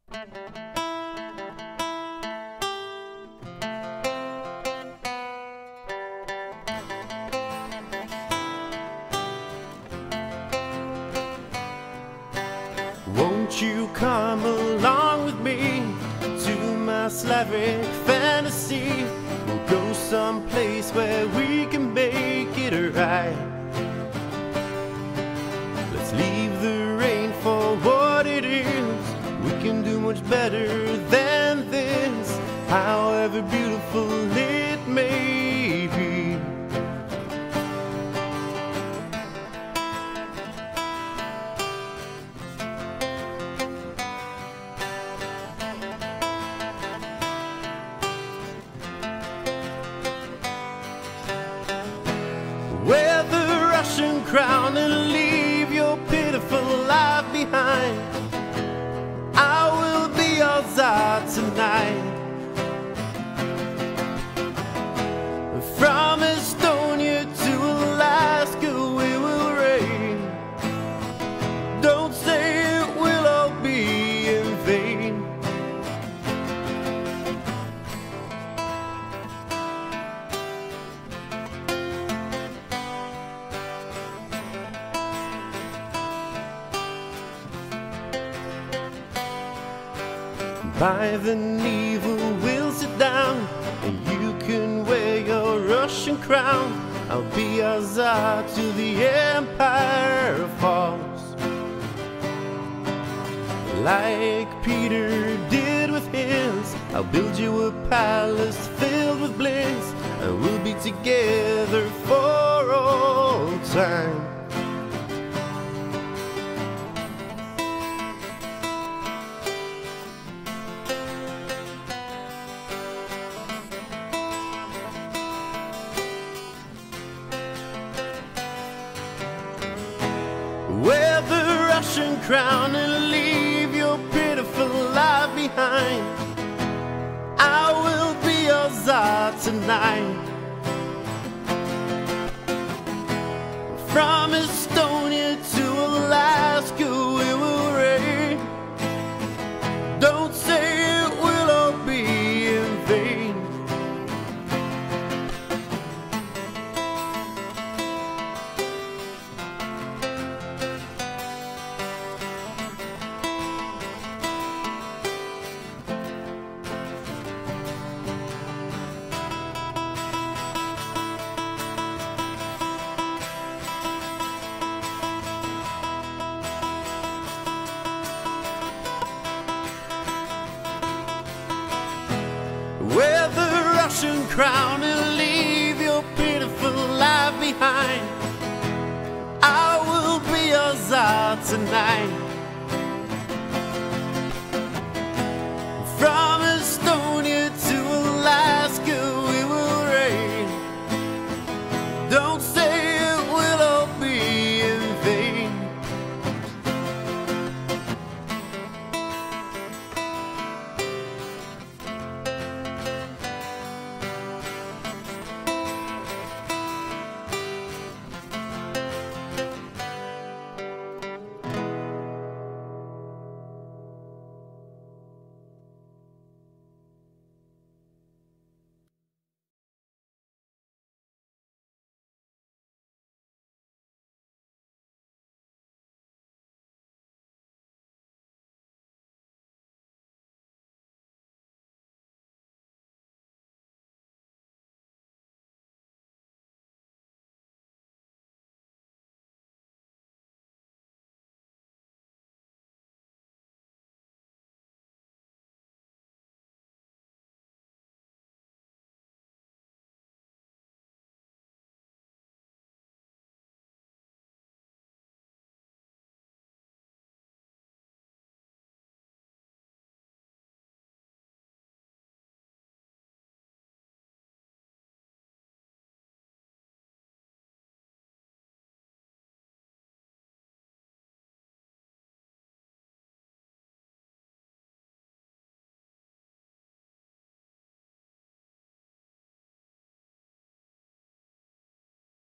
Won't you come along with me to my Slavic fantasy? We'll go someplace where we can make it right. Let's leave the rain for what it is. We can do much better than this, however beautiful it may be. Wear the Russian crown and leave your pitiful life behind. I will be your Tsar tonight. From Estonia to Alaska we will reign. Don't say it will all be in vain. By the Neva we'll sit down, and you can wear your Russian crown. I'll be your Tsar till the empire falls. Like Peter did with his, I'll build you a palace filled with bliss, and we'll be together for all time. Wear the Russian crown and leave your pitiful life behind. I will be your Tsar tonight. From Estonia to Alaska we will reign. Don't say it will all be in vain. Wear the Russian crown and leave your pitiful life behind. I will be your Tsar tonight.